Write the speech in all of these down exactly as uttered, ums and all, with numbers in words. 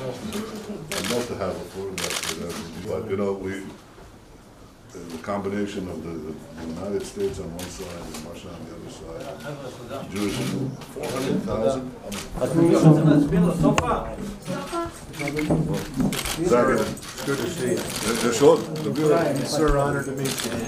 I'd love to have a photograph for that, but you know, we, the combination of the, the United States on one side and Russia on the other side, Jewish, four hundred thousand. Good to see you. Sir, honored to meet you.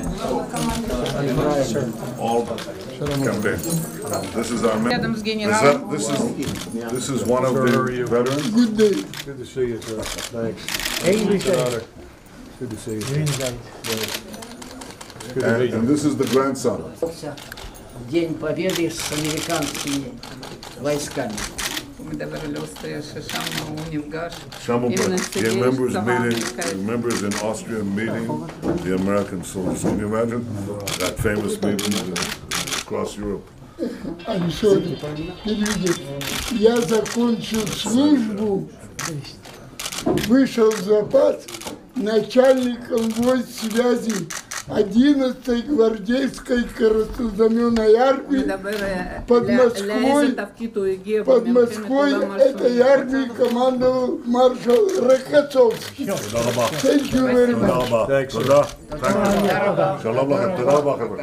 All campaign. This is our man. Is that, this is this is one of the veterans. Good day. Good to see you, sir. Thanks. It's an honor. Good to see you. Good to And, meet and you. this is the grandson. День Победы с американскими войсками. Мы договорились, что Шаму Унивгаш. Shamu, the members meeting, the members in Austria meeting the American soldiers. Can you imagine that famous meeting across Europe? I'm sorry. Переведите. Я закончил службу, вышел в запас начальником войск связи одиннадцатой гвардейской краснознаменной армии под Москвой. Под Москвой этой армией командовал маршал Рокоссовский. Thank you very much. Thanks, sir. Shalom lachem. Toda raba, חבר'ה.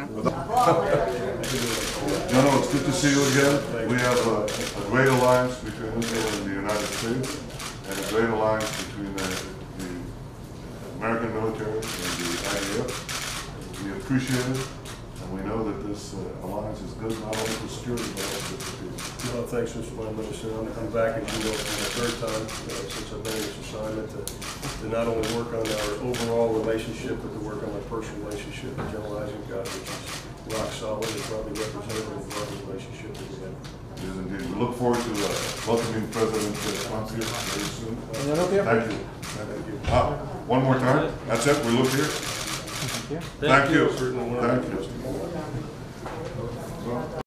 General, it's good to see you again. We have a, a great alliance between Israel and the United States, and a great alliance between the, the American military and the I D F. We appreciate it, and we know that this uh, alliance is good not only for security but also for peace. Well, thanks, Mister Prime Minister. I'm, I'm back, as you know, for the third time uh, since I've been in this assignment to, to not only work on our overall relationship, but to work on our personal relationship with General Eisenhower, which is rock solid and probably representative of our relationship that we have. Yes, indeed. We look forward to uh, welcoming President Trump here very soon. Thank you. Thank you. Ah, one more time. That's it. We look here. Thank you. Thank you.